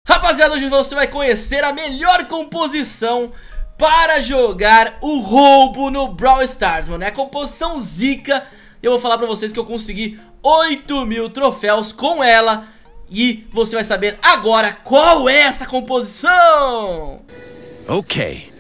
Rapaziada, hoje você vai conhecer a melhor composição para jogar o roubo no Brawl Stars, mano. É a composição zica. Eu vou falar pra vocês que eu consegui 8.000 troféus com ela. E você vai saber agora qual é essa composição. Ok.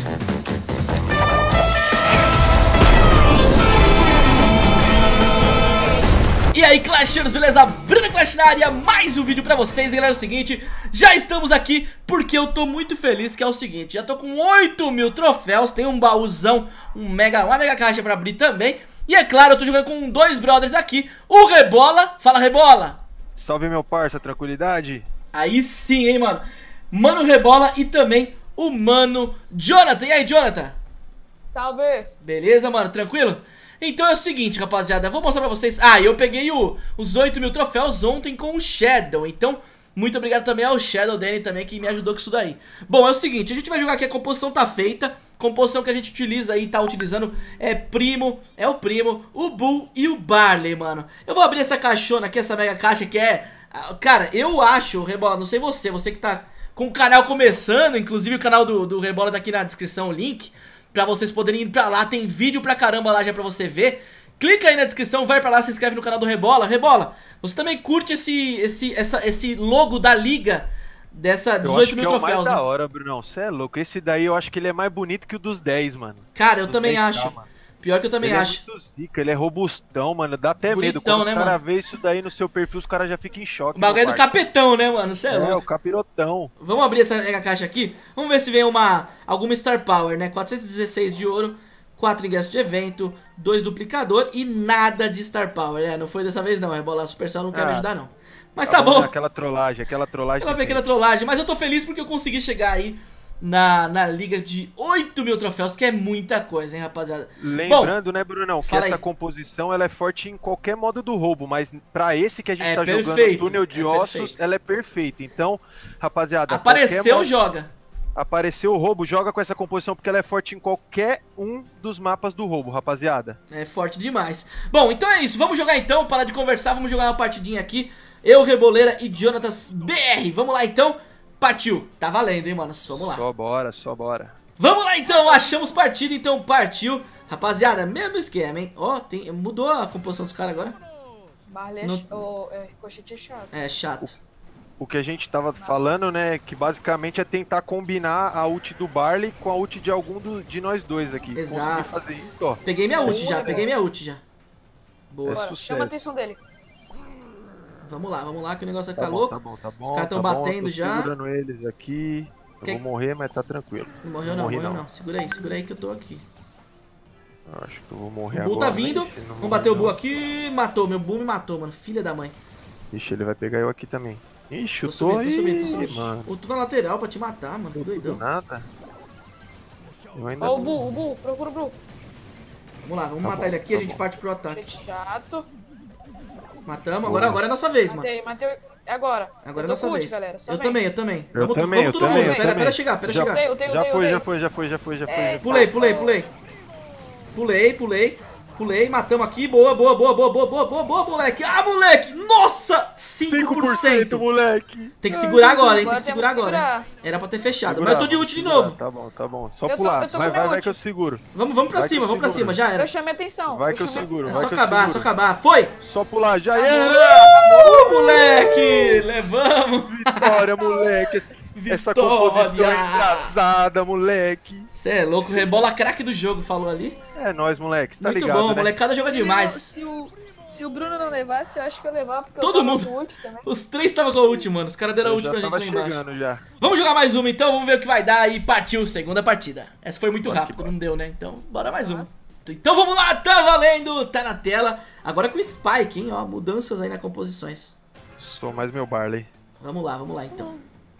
E aí, Clashers, beleza? Bruno Clash na área, mais um vídeo pra vocês. E galera, é o seguinte, já estamos aqui porque eu tô muito feliz, que é o seguinte, já tô com 8.000 troféus, tem um baúzão, uma mega caixa pra abrir também. E é claro, eu tô jogando com dois brothers aqui, o Rebola. Fala, Rebola. Salve, meu parça, tranquilidade? Aí sim, hein, mano. Mano Rebola e também o mano Jonathan. E aí, Jonathan? Salve! Beleza, mano? Tranquilo? Então é o seguinte, rapaziada, eu vou mostrar pra vocês. Ah, eu peguei os 8.000 troféus ontem com o Shadow. Então, muito obrigado também ao Shadow Danny também, que me ajudou com isso daí. Bom, é o seguinte, a gente vai jogar aqui, a composição tá feita. Composição que a gente utiliza aí, tá utilizando o Primo, o Bull e o Barley, mano. Eu vou abrir essa caixona aqui, essa mega caixa que é... Cara, eu acho, Rebola, não sei você que tá com o canal começando, inclusive o canal do Rebola tá aqui na descrição, o link, pra vocês poderem ir pra lá, tem vídeo pra caramba lá já pra você ver. Clica aí na descrição, vai pra lá, se inscreve no canal do Rebola. Rebola, você também curte esse logo da liga dessa 18.000 troféus, é o mais né? da hora, Brunão, cê é louco. Esse daí eu acho que ele é mais bonito que o dos 10, mano. Cara, eu também acho. Pior que eu também acho. Ele é muito zica, ele é robustão, mano, dá até Bonitão, medo. Quando né, os caras vê isso daí no seu perfil, os caras já ficam em choque. O bagulho é do capetão, né, mano? Cê é louco. O capirotão. Vamos abrir essa mega caixa aqui. Vamos ver se vem alguma Star Power, né? 416 de ouro, 4 ingressos de evento, 2 duplicador e nada de Star Power. É, não foi dessa vez não, Rebola. A Supercell não quer me ajudar, não. Mas tá bom. Aquela trollagem. Aquela pequena trollagem. Mas eu tô feliz porque eu consegui chegar aí na liga de 8.000 troféus, que é muita coisa, hein, rapaziada. Lembrando, bom, né, Brunão, que essa composição ela é forte em qualquer modo do roubo, mas pra esse que a gente tá jogando, Túnel de Ossos, ela é perfeita. Então, rapaziada, apareceu, joga. Apareceu o roubo, joga com essa composição, porque ela é forte em qualquer um dos mapas do roubo, rapaziada. É forte demais. Bom, então é isso, vamos jogar então, parar de conversar, vamos jogar uma partidinha aqui. Eu, Reboleira e Jonatas BR, vamos lá então. Partiu, tá valendo, hein, mano, vamos lá. Só bora. Vamos lá então, achamos partida, então partiu. Rapaziada, mesmo esquema, hein. Ó, mudou a composição dos caras agora. Barley Cochete é chato. É chato. O que a gente tava falando, né, que basicamente é tentar combinar a ult do Barley com a ult de algum de nós dois aqui. Exato. Consegui fazer isso, ó. Peguei minha ult já, Boa. Chama a atenção dele. Vamos lá, que o negócio vai ficar louco. Tá bom. Os caras estão batendo já. Segurando eles aqui. Eu vou morrer, mas tá tranquilo. Não morreu não. Segura aí que eu tô aqui. Eu acho que eu vou morrer agora. O Bull tá vindo. Vamos bater o Bull aqui. Matou, meu Bull me matou, mano. Filha da mãe. Ixi, ele vai pegar eu aqui também. Ixi, tô subindo. Mano. Eu tô na lateral pra te matar, mano. Que doidão. Nada. Ó, o Bull, procura o Bull. Vamos lá, vamos matar ele aqui, a gente parte pro ataque. Chato. Matamos, agora é nossa vez, mano. Matei, agora. Agora é nossa vez. Galera, eu também. Vamos todo mundo. Pera chegar. Já foi. Pulei, matamos aqui. Boa, moleque. Ah, moleque, nossa, 5%. Moleque. Tem que segurar agora, hein, Era pra ter fechado, mas eu tô de ult de novo. Tá bom, só pular, vai que eu seguro. Vamos pra cima, já era. Eu chamei atenção. Vai que eu seguro, é só acabar, foi. Só pular, já era. Moleque, levamos. Vitória, moleque. Essa composição é engraçada, moleque. Cê é louco, Rebola craque do jogo, falou ali. É nóis, moleque, tá ligado, muito bom, né? molecada joga demais. Se o Bruno não levasse, eu acho que eu levava, porque todo eu tava mundo com ult também. Os três estavam com a ult, mano. Os caras deram a ult pra gente lá embaixo. Já. Vamos jogar mais uma então, vamos ver o que vai dar. E partiu, segunda partida. Essa foi muito rápido, não deu, né? Então, bora mais uma. Então vamos lá, tá valendo, tá na tela. Agora com o Spike, hein, ó, mudanças aí nas composições. Sou mais meu Barley. Vamos lá então.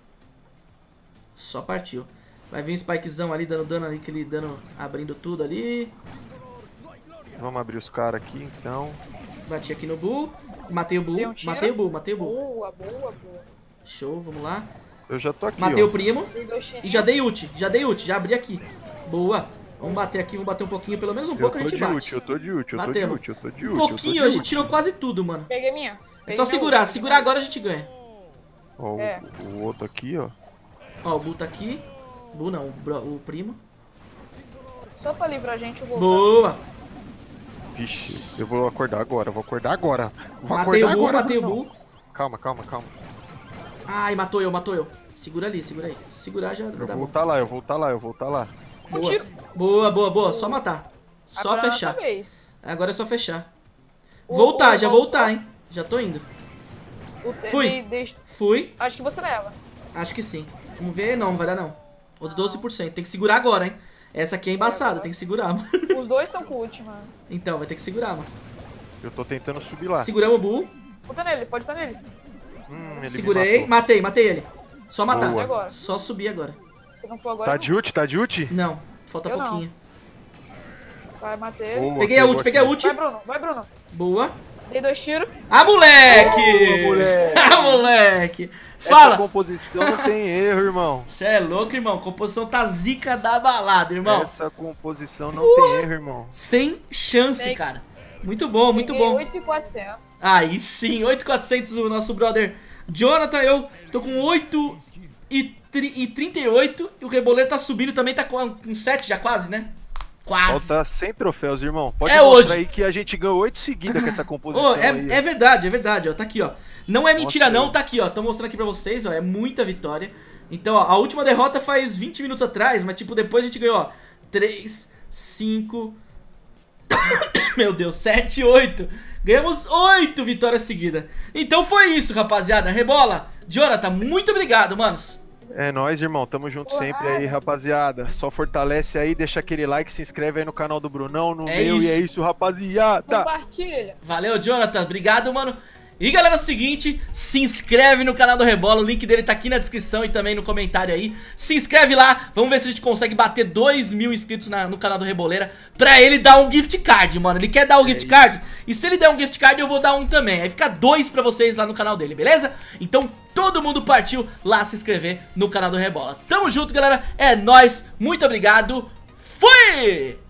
Só partiu. Vai vir um Spikezão ali, dando dano ali, abrindo tudo ali. Vamos abrir os caras aqui, então. Bati aqui no Bull. Matei o Bull. Boa. Show, vamos lá. Eu já tô aqui, matei o Primo. E já dei ult, já abri aqui. Boa. Vamos bater aqui, vamos bater um pouquinho, pelo menos um pouco a gente bate. Eu tô de ult. Um pouquinho, a gente tirou quase tudo, mano. Peguei minha. É só segurar agora a gente ganha. Ó, o outro aqui, ó. Ó, o Bu tá aqui. Bu não, o primo. Só pra livrar a gente, eu vou. Boa! Vixe, eu vou acordar agora, vou acordar agora. Matei o Bu, matei o Bu. Calma. Ai, matou eu. Segura ali. Segurar já vai dar bom. Eu vou tá lá. Boa. Só matar. Só agora fechar. Agora é só fechar. Já vou voltar, hein. Já tô indo. Fui. Acho que você leva. Acho que sim. Vamos ver. Não vai dar não. Outro 12%. Tem que segurar agora, hein. Essa aqui é embaçada, tem que segurar, mano. Os dois estão com ult, mano. Então, vai ter que segurar, mano. Eu tô tentando subir lá. Seguramos o Bu. Pode estar nele. Ele segurei, matei ele. Só matar. Agora. Só subir agora. Se não for agora. Tá de ult? Não, falta pouquinho. Vai, matei ele. Peguei a ult. Vai, Bruno. Boa. Dei 2 tiros. Moleque! Moleque! Fala! Essa composição não tem erro, irmão. Você é louco, irmão. A composição tá zica da balada, irmão. Essa composição não tem erro, irmão. Sem chance, cara. Muito bom, muito bom. 8.400. Aí sim, 8.400 o nosso brother Jonathan. Eu tô com 8.38 e o Reboleiro tá subindo também, tá com 7 já quase, né? Quase. Falta 100 troféus, irmão. Pode mostrar hoje aí que a gente ganhou 8 seguidas com essa composição aí. É verdade, ó. Tá aqui, ó. Não é mentira não, tá aqui, ó. Tô mostrando aqui pra vocês, ó. É muita vitória. Então, ó, a última derrota faz 20 minutos atrás, mas tipo, depois a gente ganhou, ó, 3, 5... Meu Deus, 7, 8. Ganhamos 8 vitórias seguidas. Então foi isso, rapaziada. Rebola, Jonathan, muito obrigado, manos. É nóis, irmão. Tamo junto sempre aí, rapaziada. Só fortalece aí, deixa aquele like, se inscreve aí no canal do Brunão, no meu. Isso. E é isso, rapaziada. Compartilha. Valeu, Jonathan. Obrigado, mano. E galera, é o seguinte, se inscreve no canal do Rebola, o link dele tá aqui na descrição e também no comentário aí. Se inscreve lá, vamos ver se a gente consegue bater 2.000 inscritos no canal do Reboleira pra ele dar um gift card, mano. Ele quer dar um gift card e se ele der um gift card eu vou dar um também. Aí fica 2 pra vocês lá no canal dele, beleza? Então todo mundo partiu lá se inscrever no canal do Rebola. Tamo junto, galera, é nóis, muito obrigado, fui!